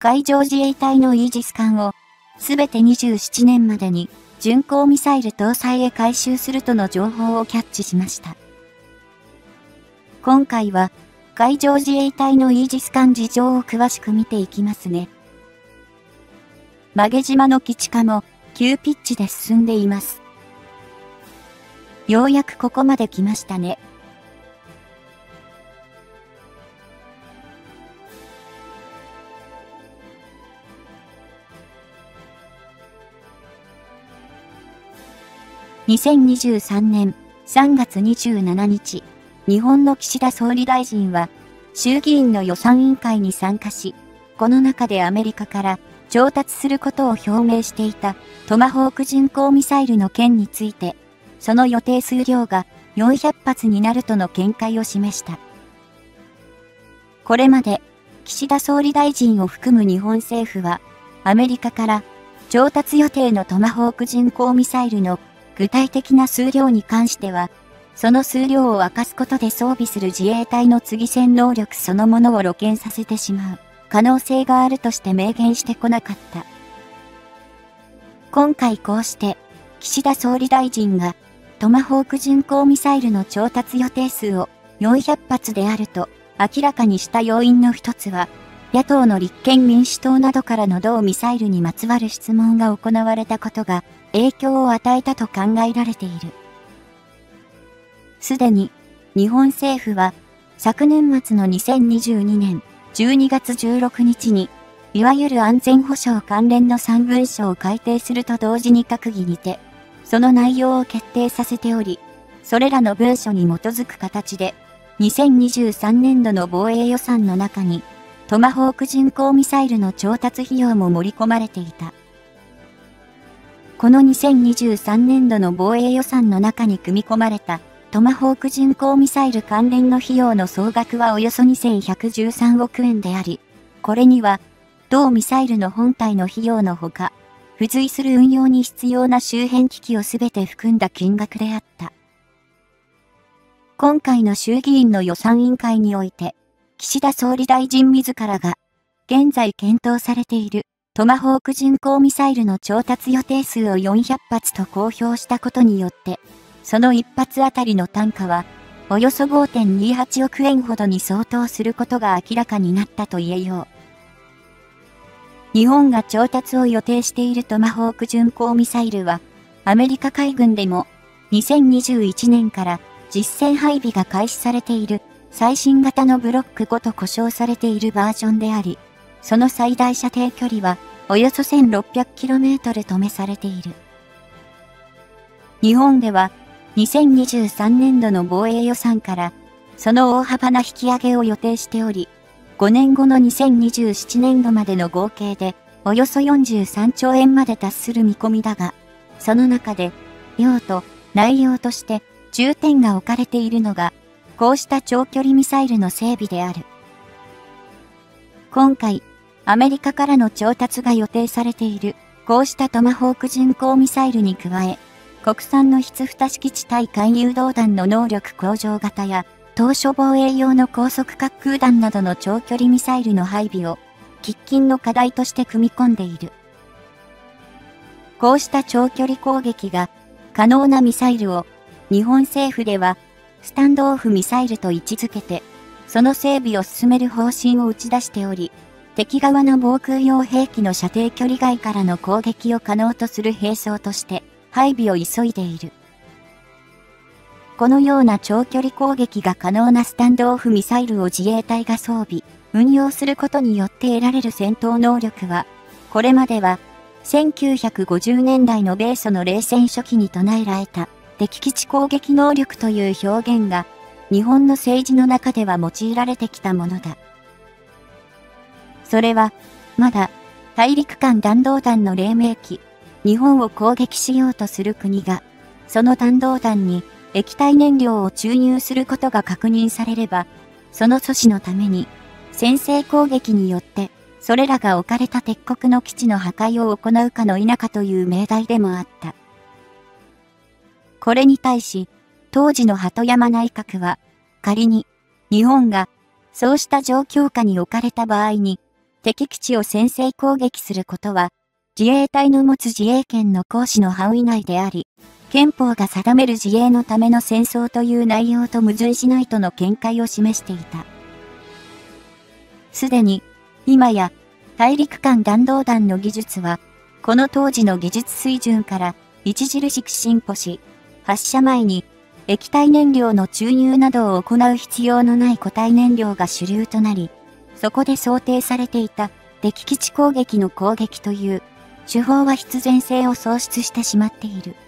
海上自衛隊のイージス艦を、すべて27年までに巡航ミサイル搭載へ改修するとの情報をキャッチしました。今回は、海上自衛隊のイージス艦事情を詳しく見ていきますね。曲げ島の基地化も急ピッチで進んでいます。ようやくここまで来ましたね。2023年3月27日、日本の岸田総理大臣は衆議院の予算委員会に参加し、この中でアメリカから調達することを表明していたトマホーク巡航ミサイルの件について、その予定数量が400発になるとの見解を示した。これまで岸田総理大臣を含む日本政府は、アメリカから調達予定のトマホーク巡航ミサイルの具体的な数量に関しては、その数量を明かすことで装備する自衛隊の次戦能力そのものを露見させてしまう可能性があるとして明言してこなかった。今回こうして岸田総理大臣がトマホーク巡航ミサイルの調達予定数を400発であると明らかにした要因の一つは、野党の立憲民主党などからの同ミサイルにまつわる質問が行われたことが影響を与えたと考えられている。すでに日本政府は昨年末の2022年12月16日にいわゆる安全保障関連の3文書を改定すると同時に閣議にてその内容を決定させており、それらの文書に基づく形で2023年度の防衛予算の中にトマホーク巡航ミサイルの調達費用も盛り込まれていた。この2023年度の防衛予算の中に組み込まれたトマホーク巡航ミサイル関連の費用の総額はおよそ2113億円であり、これには同ミサイルの本体の費用のほか、付随する運用に必要な周辺機器をすべて含んだ金額であった。今回の衆議院の予算委員会において、岸田総理大臣自らが、現在検討されているトマホーク巡航ミサイルの調達予定数を400発と公表したことによって、その1発あたりの単価は、およそ 5.28 億円ほどに相当することが明らかになったと言えよう。日本が調達を予定しているトマホーク巡航ミサイルは、アメリカ海軍でも、2021年から実戦配備が開始されている、最新型のブロック5と呼称されているバージョンであり、その最大射程距離はおよそ 1600km とめされている。日本では2023年度の防衛予算からその大幅な引き上げを予定しており、5年後の2027年度までの合計でおよそ43兆円まで達する見込みだが、その中で用途、内容として重点が置かれているのが、こうした長距離ミサイルの整備である。今回、アメリカからの調達が予定されている、こうしたトマホーク巡航ミサイルに加え、国産の筆2式地対艦誘導弾の能力向上型や、島嶼防衛用の高速滑空弾などの長距離ミサイルの配備を、喫緊の課題として組み込んでいる。こうした長距離攻撃が可能なミサイルを、日本政府では、スタンドオフミサイルと位置づけて、その整備を進める方針を打ち出しており、敵側の防空用兵器の射程距離外からの攻撃を可能とする兵装として配備を急いでいる。このような長距離攻撃が可能なスタンドオフミサイルを自衛隊が装備、運用することによって得られる戦闘能力は、これまでは1950年代の米ソの冷戦初期に唱えられた敵基地攻撃能力という表現が日本の政治の中では用いられてきたものだ。それはまだ大陸間弾道弾の黎明期、日本を攻撃しようとする国がその弾道弾に液体燃料を注入することが確認されれば、その阻止のために先制攻撃によってそれらが置かれた敵国の基地の破壊を行うかの否かという命題でもあった。これに対し、当時の鳩山内閣は、仮に日本がそうした状況下に置かれた場合に、 敵基地を先制攻撃することは、自衛隊の持つ自衛権の行使の範囲内であり、憲法が定める自衛のための戦争という内容と矛盾しないとの見解を示していた。すでに、今や、大陸間弾道弾の技術は、この当時の技術水準から著しく進歩し、発射前に液体燃料の注入などを行う必要のない固体燃料が主流となり、そこで想定されていた敵基地攻撃の攻撃という手法は必然性を喪失してしまっている。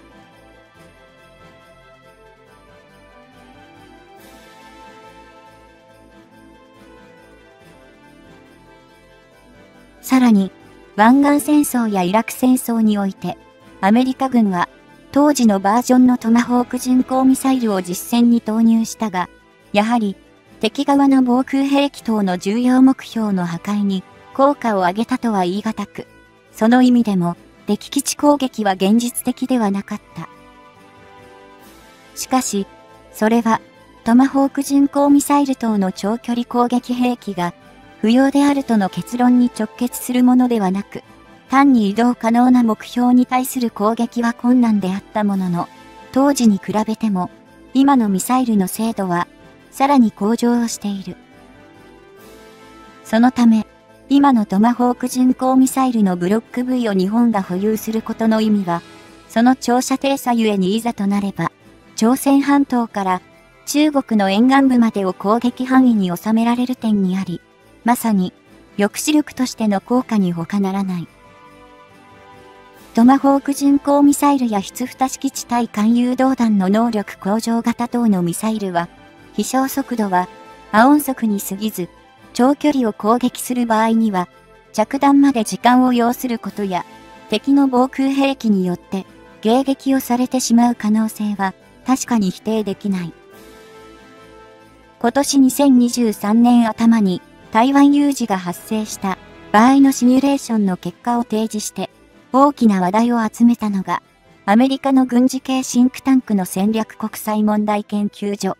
さらに、湾岸戦争やイラク戦争において、アメリカ軍は当時のバージョンのトマホーク巡航ミサイルを実戦に投入したが、やはり敵側の防空兵器等の重要目標の破壊に効果を上げたとは言い難く、その意味でも敵基地攻撃は現実的ではなかった。しかし、それはトマホーク巡航ミサイル等の長距離攻撃兵器が不要であるとの結論に直結するものではなく、単に移動可能な目標に対する攻撃は困難であったものの、当時に比べても、今のミサイルの精度は、さらに向上をしている。そのため、今のトマホーク巡航ミサイルのブロック V を日本が保有することの意味は、その長射程さゆえにいざとなれば、朝鮮半島から中国の沿岸部までを攻撃範囲に収められる点にあり、まさに抑止力としての効果に他ならない。トマホーク巡航ミサイルや筆二式地対艦誘導弾の能力向上型等のミサイルは、飛翔速度は亜音速に過ぎず、長距離を攻撃する場合には、着弾まで時間を要することや、敵の防空兵器によって迎撃をされてしまう可能性は確かに否定できない。今年2023年頭に台湾有事が発生した場合のシミュレーションの結果を提示して大きな話題を集めたのが、アメリカの軍事系シンクタンクの戦略国際問題研究所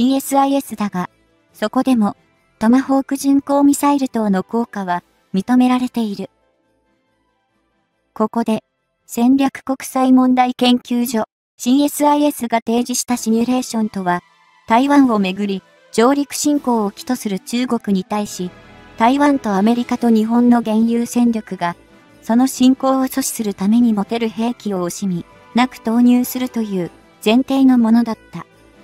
CSIS だが、そこでもトマホーク巡航ミサイル等の効果は認められている。ここで戦略国際問題研究所 CSIS が提示したシミュレーションとは、台湾をめぐり上陸侵攻を起とする中国に対し、台湾とアメリカと日本の現有戦力が、その侵攻を阻止するために持てる兵器を惜しみなく投入するという前提のものだった。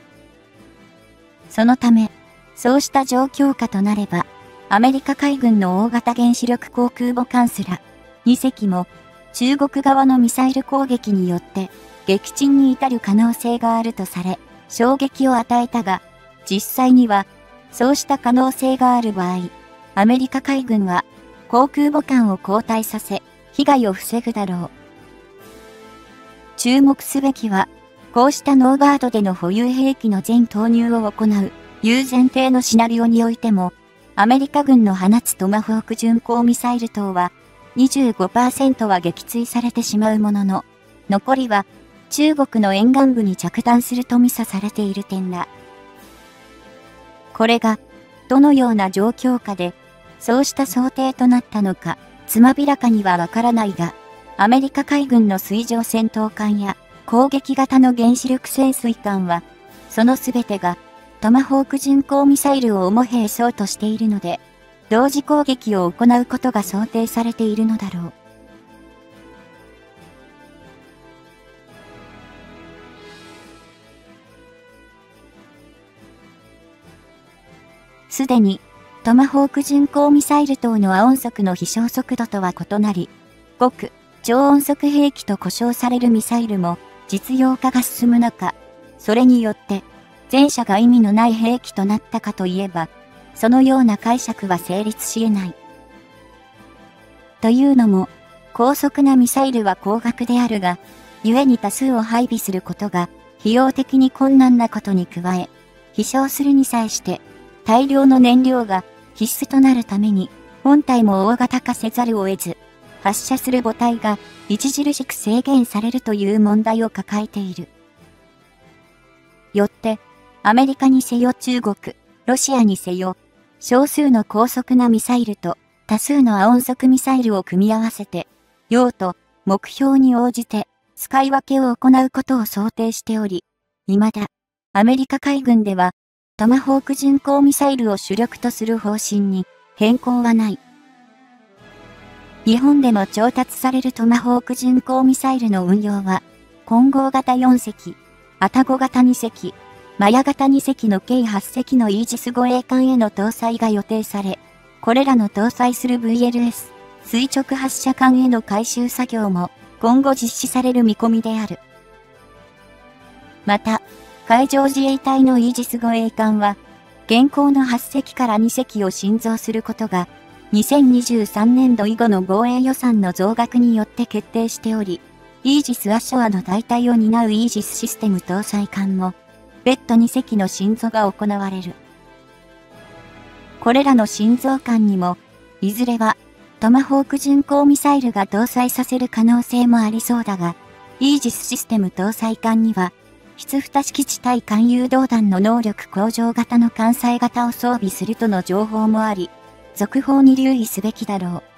そのため、そうした状況下となれば、アメリカ海軍の大型原子力航空母艦すら、2隻も中国側のミサイル攻撃によって撃沈に至る可能性があるとされ、衝撃を与えたが、実際には、そうした可能性がある場合、アメリカ海軍は航空母艦を後退させ、被害を防ぐだろう。注目すべきは、こうしたノーガードでの保有兵器の全投入を行う、いう前提のシナリオにおいても、アメリカ軍の放つトマホーク巡航ミサイル等は、25% は撃墜されてしまうものの、残りは中国の沿岸部に着弾すると見査されている点だ。これが、どのような状況下で、そうした想定となったのか、つまびらかにはわからないが、アメリカ海軍の水上戦闘艦や攻撃型の原子力潜水艦は、そのすべてがトマホーク巡航ミサイルを主兵装としているので、同時攻撃を行うことが想定されているのだろう。すでに、トマホーク巡航ミサイル等の亜音速の飛翔速度とは異なり、極超音速兵器と呼称されるミサイルも実用化が進む中、それによって前者が意味のない兵器となったかといえば、そのような解釈は成立し得ない。というのも、高速なミサイルは高額であるが、故に多数を配備することが費用的に困難なことに加え、飛翔するに際して大量の燃料が必須となるために、本体も大型化せざるを得ず、発射する母体が著しく制限されるという問題を抱えている。よって、アメリカにせよ中国、ロシアにせよ、少数の高速なミサイルと多数の亜音速ミサイルを組み合わせて、用途、目標に応じて、使い分けを行うことを想定しており、未だ、アメリカ海軍では、トマホーク巡航ミサイルを主力とする方針に変更はない。日本でも調達されるトマホーク巡航ミサイルの運用は、混合型4隻、愛宕型2隻、マヤ型2隻の計8隻のイージス護衛艦への搭載が予定され、これらの搭載する VLS、垂直発射艦への改修作業も今後実施される見込みである。また、海上自衛隊のイージス護衛艦は、現行の8隻から2隻を新増することが、2023年度以後の防衛予算の増額によって決定しており、イージス・アショアの代替を担うイージスシステム搭載艦も、別途2隻の新増が行われる。これらの新増艦にも、いずれは、トマホーク巡航ミサイルが搭載させる可能性もありそうだが、イージスシステム搭載艦には、筆蓋式地対艦誘導弾の能力向上型の艦載型を装備するとの情報もあり、続報に留意すべきだろう。